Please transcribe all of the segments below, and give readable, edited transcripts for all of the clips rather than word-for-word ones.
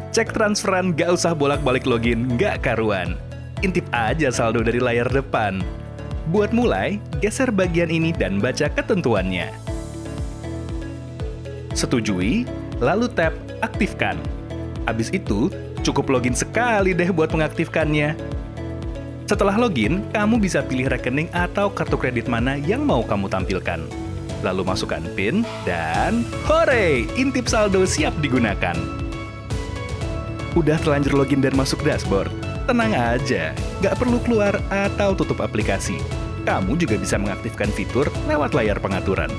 Cek transferan gak usah bolak-balik login, gak karuan. Intip aja saldo dari layar depan. Buat mulai, geser bagian ini dan baca ketentuannya. Setujui, lalu tap aktifkan. Habis itu, cukup login sekali deh buat mengaktifkannya. Setelah login, kamu bisa pilih rekening atau kartu kredit mana yang mau kamu tampilkan. Lalu masukkan PIN, dan hore! Intip saldo siap digunakan. Udah terlanjur login dan masuk dashboard? Tenang aja, nggak perlu keluar atau tutup aplikasi. Kamu juga bisa mengaktifkan fitur lewat layar pengaturan.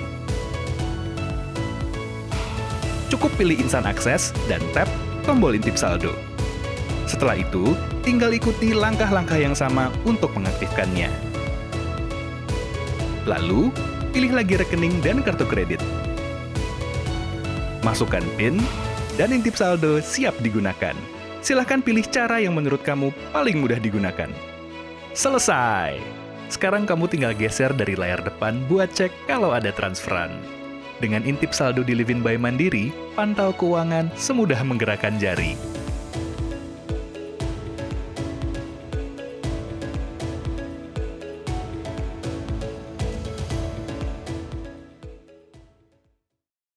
Cukup pilih Instant Akses dan tap tombol intip saldo. Setelah itu, tinggal ikuti langkah-langkah yang sama untuk mengaktifkannya. Lalu, pilih lagi rekening dan kartu kredit. Masukkan PIN, dan intip saldo siap digunakan. Silahkan pilih cara yang menurut kamu paling mudah digunakan. Selesai! Sekarang kamu tinggal geser dari layar depan buat cek kalau ada transferan. Dengan intip saldo di Livin by Mandiri, pantau keuangan semudah menggerakkan jari.